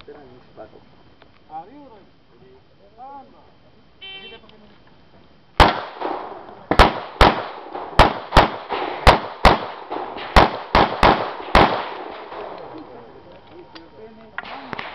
Tira yung sapatos. Ariyo rin. Saan ba? Hindi ka pa